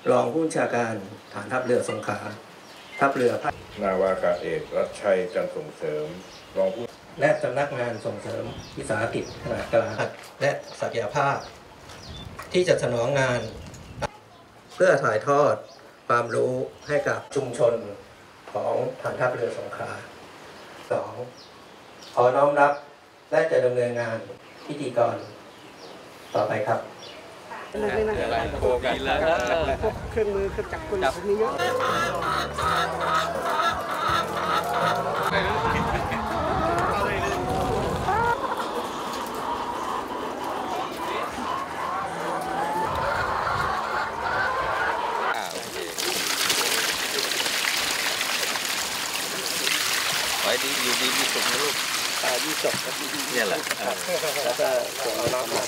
รองผู้บัญชาการฐานทัพเรือสงขลาทัพเรือนาวากาเอกรัชชัยจันทร์ส่งเสริมรองผู้และสำนักงานส่งเสริมวิสาหกิจขนาดกลางและศักยภาพที่จะสนองงานเพื่อถ่ายทอดความรู้ให้กับชุมชนของฐานทัพเรือสงขลา 2. ขอน้อมรับและจะดำเนินงานพิธีกรต่อไปครับพวกเครื่องมือเครื่องจักรกลมีเยอะไว้ดีอยู่ดีมีสุขนะลูกมีสุขเนี่ยแหละแล้วก็เอาน้ำมา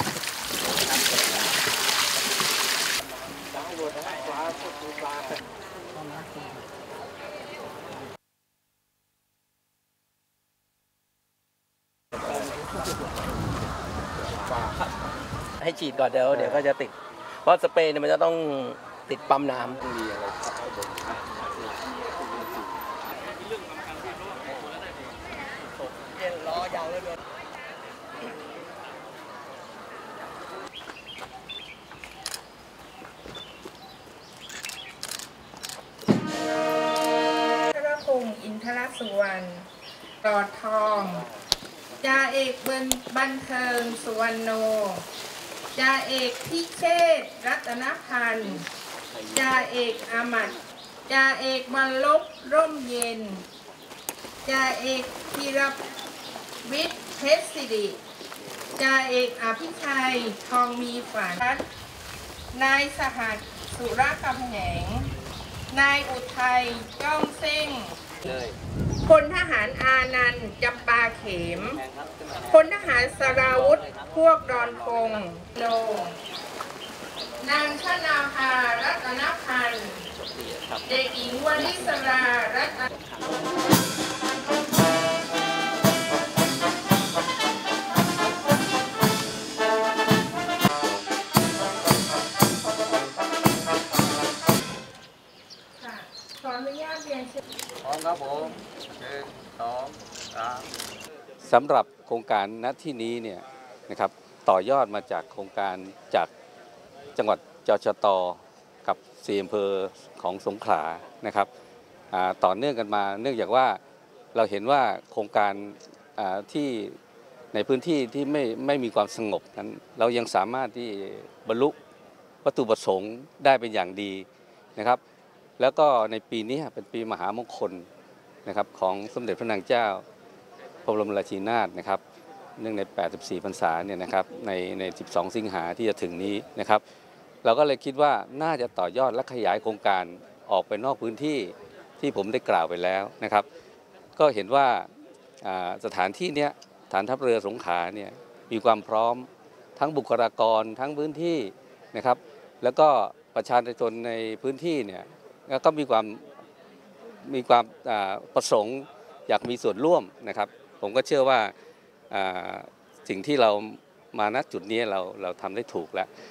ให้ฉีดก่อนเดี๋ยวก็จะติดเพราะสเปรย์เนี่ยมันจะต้องติดปั๊มน้ำล้อยาวเลยอินทรสุวรรณปลอดทองจ่าเอกบันเทิงสุวรรณโนจ่าเอกพิเชษฐ์รัตนพันธ์จ่าเอกอามัดจ่าเอกบรรลบร่มเย็นจ่าเอกธีรวิทย์เพชรสิริจ่าเอกอภิชัยทองมีฝันนายสหัสสุรกำแหงนายอุทัยจ้องเซ้งพลทหารอานันต์จำปาเข็มพลทหารสราวุธพวกดอนคงโลนางชนาภารัตนพันธ์เด็กหญิงวลิศรารัตนขออนุญาตเรียนเชิญพร้อมครับผมสำหรับโครงการณที่นี้เนี่ยนะครับต่อยอดมาจากโครงการจากจังหวัดจชต.กับ4 อำเภอของสงขลานะครับต่อเนื่องกันมาเนื่องจากว่าเราเห็นว่าโครงการที่ในพื้นที่ที่ไม่มีความสงบนั้นเรายังสามารถที่บรรลุวัตถุประสงค์ได้เป็นอย่างดีนะครับแล้วก็ในปีนี้เป็นปีมหามงคลนะครับของสมเด็จพระนางเจ้าพระบรมราชินีนาถนะครับเนื่องใน84 พรรษาเนี่ยนะครับใน12 สิงหาที่จะถึงนี้นะครับเราก็เลยคิดว่าน่าจะต่อยอดและขยายโครงการออกไปนอกพื้นที่ที่ผมได้กล่าวไปแล้วนะครับก็เห็นว่าสถานที่นี้ฐานทัพเรือสงขลาเนี่ยมีความพร้อมทั้งบุคลากรทั้งพื้นที่นะครับแล้วก็ประชาชนในพื้นที่เนี่ยก็มีความประสงค์อยากมีส่วนร่วมนะครับผมก็เชื่อว่าสิ่งที่เรามาณจุดนี้เราทำได้ถูกแล้ว